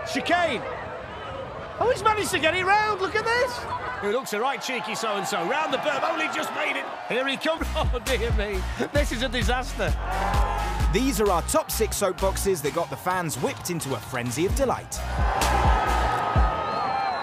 Chicane. Oh, he's managed to get it round. Look at this. It looks a right cheeky so-and-so. Round the berm, only just made it. Here he comes. Oh, dear me. This is a disaster. These are our top 6 soapboxes that got the fans whipped into a frenzy of delight.